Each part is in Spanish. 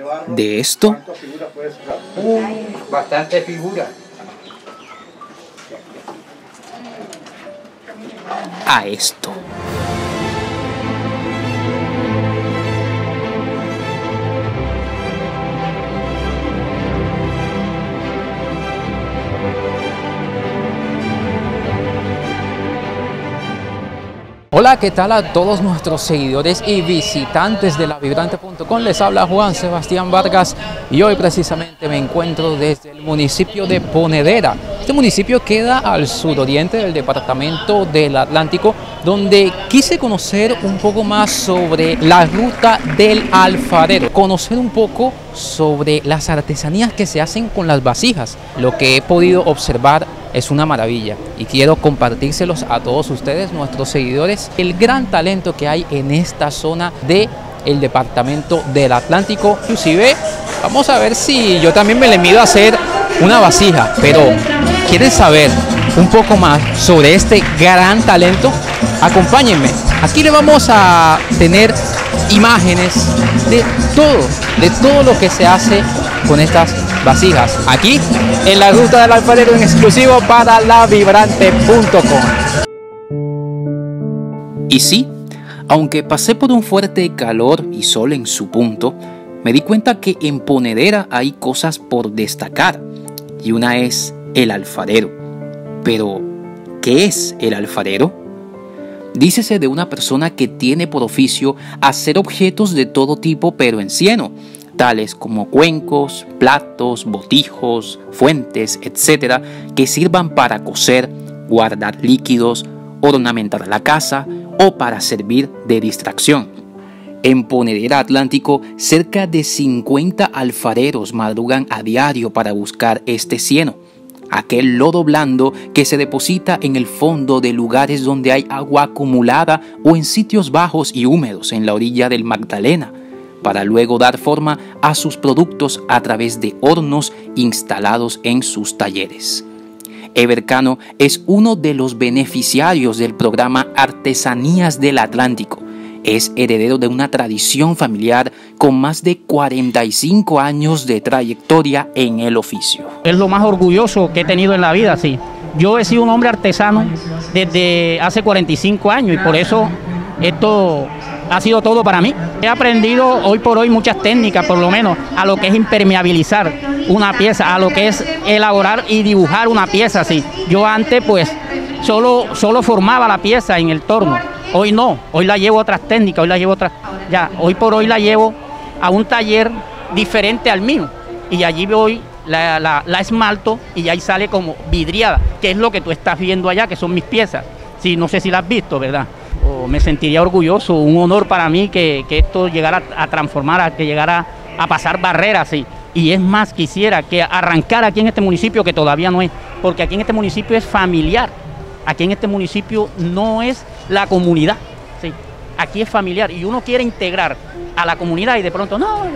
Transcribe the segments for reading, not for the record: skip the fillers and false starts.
de esto Bastante figura. a esto. Hola, ¿qué tal a todos nuestros seguidores y visitantes de lavibrante.com? Les habla Juan Sebastián Vargas y hoy precisamente me encuentro desde el municipio de Ponedera. Este municipio queda al suroriente del departamento del Atlántico, donde quise conocer un poco más sobre la ruta del alfarero, conocer un poco sobre las artesanías que se hacen con las vasijas. Lo que he podido observar es una maravilla y quiero compartírselos a todos ustedes, nuestros seguidores, el gran talento que hay en esta zona del departamento del Atlántico. Inclusive vamos a ver si yo también me le mido a hacer una vasija, pero ¿quieren saber un poco más sobre este gran talento? Acompáñenme, aquí le vamos a tener imágenes de todo lo que se hace con estas vasijas, aquí en la ruta del alfarero, en exclusivo para lavibrante.com. Y sí, aunque pasé por un fuerte calor y sol en su punto, me di cuenta que en Ponedera hay cosas por destacar, y una es el alfarero. Pero, ¿qué es el alfarero? Dícese de una persona que tiene por oficio hacer objetos de todo tipo pero en cieno, tales como cuencos, platos, botijos, fuentes, etc., que sirvan para cocer, guardar líquidos, ornamentar la casa o para servir de distracción. En Ponedera Atlántico, cerca de 50 alfareros madrugan a diario para buscar este cieno, aquel lodo blando que se deposita en el fondo de lugares donde hay agua acumulada o en sitios bajos y húmedos en la orilla del Magdalena, para luego dar forma a sus productos a través de hornos instalados en sus talleres. Eber Cano es uno de los beneficiarios del programa Artesanías del Atlántico. Es heredero de una tradición familiar con más de 45 años de trayectoria en el oficio. Es lo más orgulloso que he tenido en la vida, sí. Yo he sido un hombre artesano desde hace 45 años y por eso esto ha sido todo para mí. He aprendido hoy por hoy muchas técnicas, por lo menos, a lo que es impermeabilizar una pieza, a lo que es elaborar y dibujar una pieza así. Yo antes pues solo formaba la pieza en el torno. Hoy no, hoy la llevo a otras técnicas, hoy por hoy la llevo a un taller diferente al mío y allí voy, la esmalto y ahí sale como vidriada, que es lo que tú estás viendo allá, que son mis piezas. Sí, no sé si la has visto, ¿verdad? Me sentiría orgulloso, un honor para mí que esto llegara a transformar, que llegara a pasar barreras, sí. Y es más, quisiera que arrancara aquí en este municipio, que todavía no es, porque aquí en este municipio es familiar. Aquí en este municipio no es la comunidad, ¿sí? Aquí es familiar y uno quiere integrar a la comunidad y de pronto,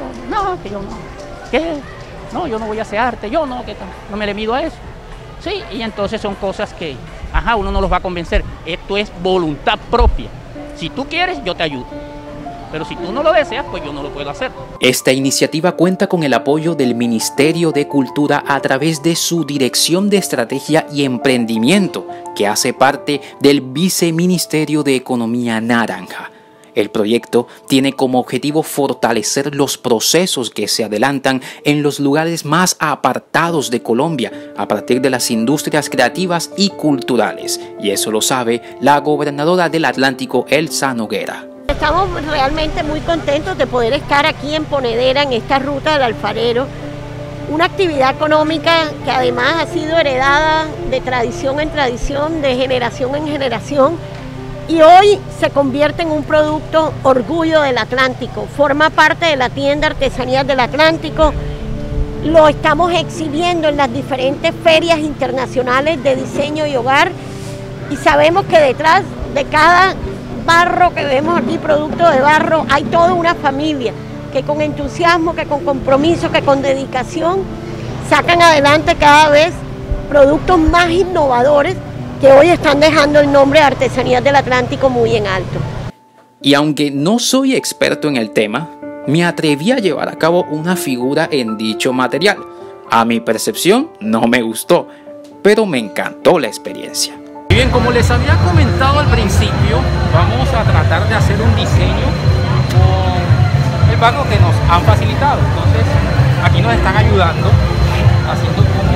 yo no voy a hacer arte, yo no me le mido a eso. Sí, y entonces son cosas que, uno no los va a convencer. Esto es voluntad propia. Si tú quieres, yo te ayudo. Pero si tú no lo deseas, pues yo no lo puedo hacer. Esta iniciativa cuenta con el apoyo del Ministerio de Cultura a través de su Dirección de Estrategia y Emprendimiento, que hace parte del Viceministerio de Economía Naranja. El proyecto tiene como objetivo fortalecer los procesos que se adelantan en los lugares más apartados de Colombia a partir de las industrias creativas y culturales. Y eso lo sabe la gobernadora del Atlántico, Elsa Noguera. Estamos realmente muy contentos de poder estar aquí en Ponedera, en esta ruta del alfarero, una actividad económica que además ha sido heredada de tradición en tradición, de generación en generación, y hoy se convierte en un producto orgullo del Atlántico, forma parte de la tienda Artesanías del Atlántico, lo estamos exhibiendo en las diferentes ferias internacionales de diseño y hogar, y sabemos que detrás de cada barro que vemos aquí, producto de barro, hay toda una familia que con entusiasmo, que con compromiso, que con dedicación sacan adelante cada vez productos más innovadores que hoy están dejando el nombre de Artesanías del Atlántico muy en alto. Y aunque no soy experto en el tema, me atreví a llevar a cabo una figura en dicho material. A mi percepción no me gustó, pero me encantó la experiencia. Bien, como les había comentado al principio, vamos a tratar de hacer un diseño con el barro que nos han facilitado. Entonces, aquí nos están ayudando haciendo como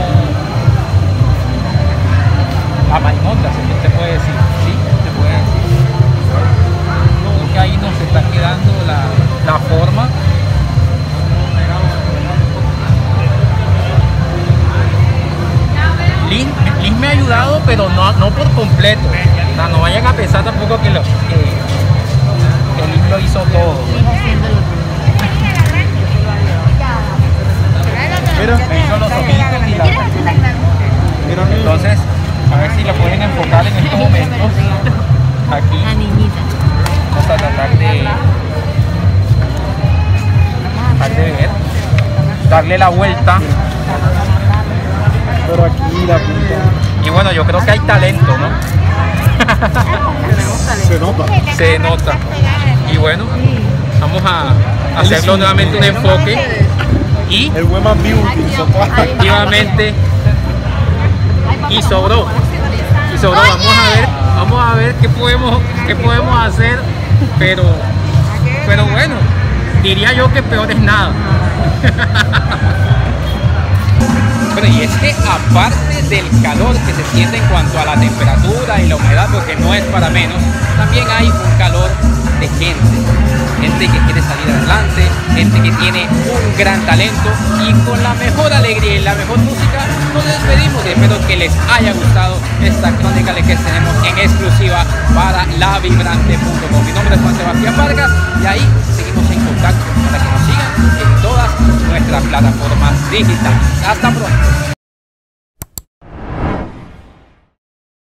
a marimotas, se puede decir, ¿sí? Se puede decir. Creo que ahí nos está quedando la forma. Liz me ha ayudado, pero no por completo. O sea, no vayan a pensar tampoco que Liz lo hizo todo. Me hizo los ojitos y la... Entonces, a ver si lo pueden enfocar en estos momentos. Aquí. Vamos a tratar de ver. Darle la vuelta. Pero aquí la punta. Y bueno, yo creo que hay talento, ¿no? Se nota. Se nota. Y bueno, vamos a hacerlo nuevamente un enfoque. Y El Wema Beauty. efectivamente, y sobró. Vamos a ver qué podemos hacer, pero bueno, diría yo que peor es nada. Bueno, y es que aparte del calor que se siente en cuanto a la temperatura y la humedad, porque no es para menos, también hay un calor de gente que quiere salir adelante, gente que tiene un gran talento, y con la mejor alegría y la mejor música nos despedimos. Y espero que les haya gustado esta crónica que tenemos en exclusiva para lavibrante.com. Mi nombre es Juan Sebastián Vargas y ahí seguimos en contacto para que nos sigan en todas nuestras plataformas digitales. Hasta pronto.